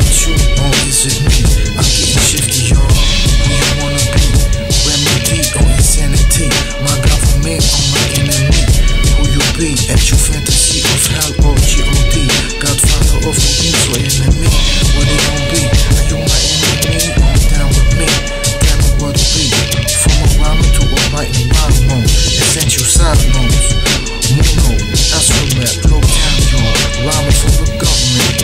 about you or is it me? I'm getting shifty, y'all. Who you wanna be? Remedy or insanity? My government or my enemy? Who you be? At your fantasy of hell or G.O.D. Godfather of the beats or enemy? What it gon' be? Are you my enemy or down with me? Tell me what it be. From a rhyming to a writing rhyme mode. Essential side notes. Mono, that's from that Globetown, y'all. Rhyming for the government.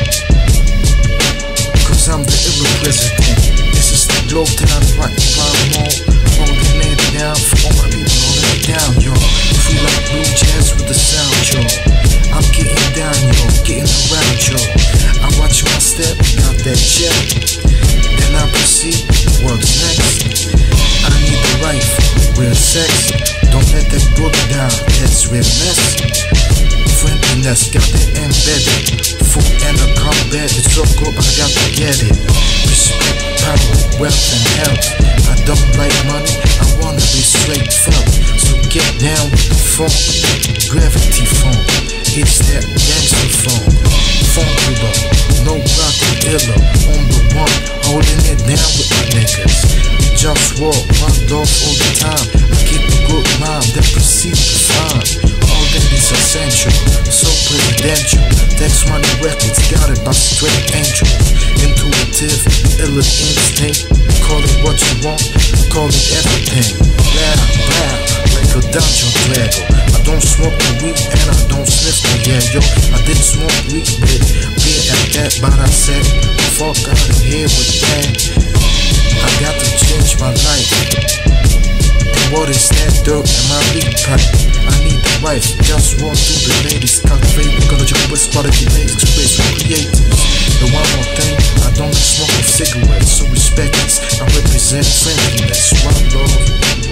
Cause I'm the illa president. This is the Globetown writing rhyme mode. Holding it down for all my people holding it down, y'all. Free like blue jazz with the sound, y'all. I'm getting down, y'all, getting around, y'all. I watch my step, got that jet. Then I proceed, what's next? I need the life, real sex. Don't let that book down, that's real mess. Friendliness, got it embedded. Food and a combat, it's so good, I got to get it. Respect, power, wealth and health. I don't like money, I wanna be straight felt. So get down with the phone, gravity phone. It's that gangster phone. Funkula, no rockin' illa. On the one, holding it down with my niggas. JustWar, my dog all the time. I keep a good mind, then proceed to find. All that is essential, so presidential. Text money records, got it by straight angel. Intuitive, illa instinct. Call it what you want, call it everything. Loud, loud, like a dungeon dragon. I don't smoke the weed and I don't sniff the yeah, yo. I didn't smoke weed, but beer at that, but I said, fuck out of here with that. I got to change my life. And what is that dirt in my weed pipe? I need the wife, just walk through the ladies. Cultivate, gonna jump with quality ladies, express for creators. And one more thing, I don't smoke with cigarettes, so respect this. I represent friendliness, one love.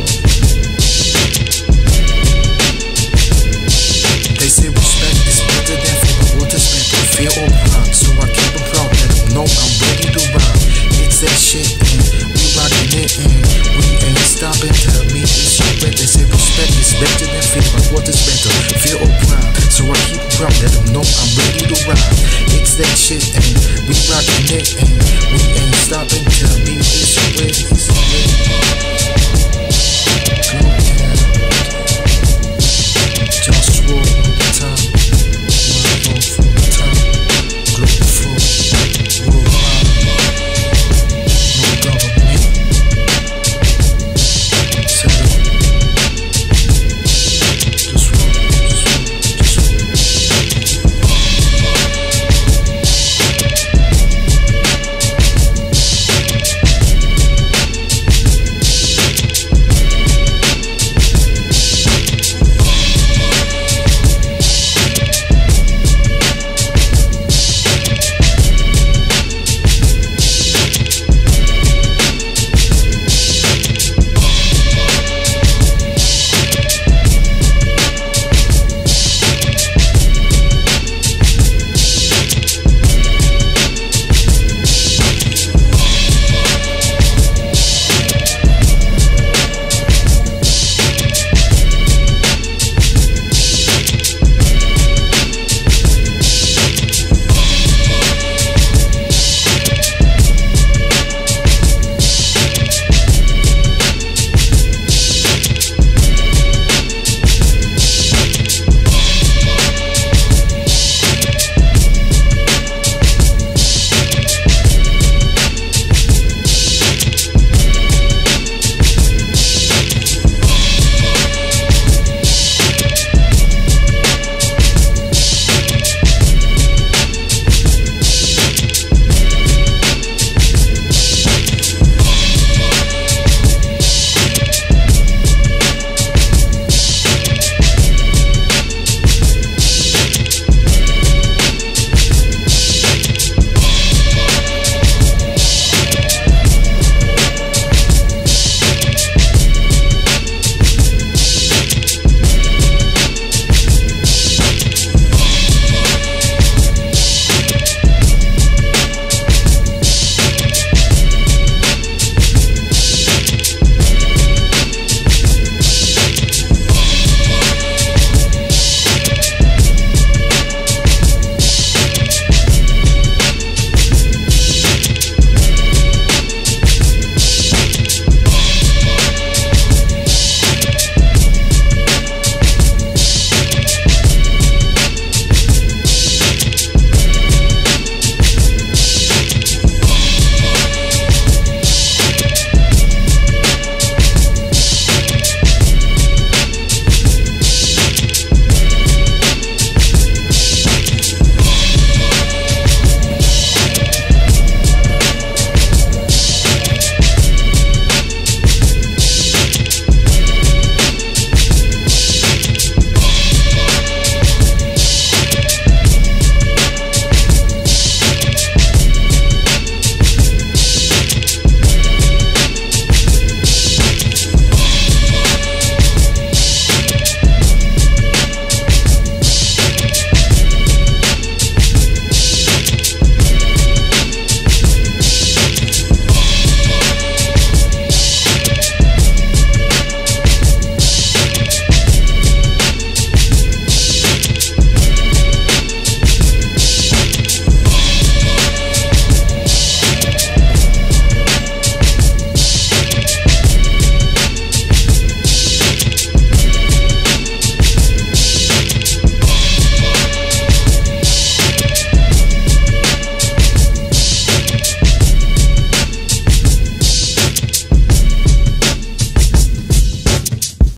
They say respect is better than fear, but what is better, fear or pride? So I keep them proud, let them know I'm ready to rhyme. It's that shit, and we rockin' it, and we ain't stopping. Tell me it's your bet. They say respect is better than fear, but what is better, fear or pride? So I keep them proud, let them know I'm ready to rhyme. It's that shit, and we rockin' it, and we ain't stopping. Tell me it's your bet.